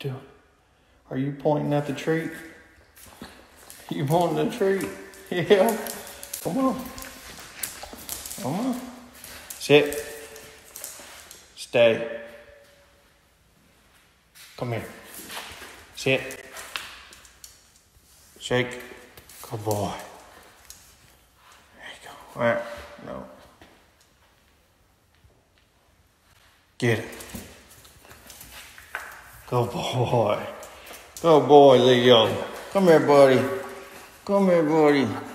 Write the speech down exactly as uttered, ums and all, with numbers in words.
doing? Are you pointing at the treat? You wanting the treat? Yeah. Come on. Come on. Sit. Stay. Come here. Sit. Shake. Good boy. There you go. All right. No. Get it. Good boy. Good boy, Leo. Come here, buddy. Come here, buddy.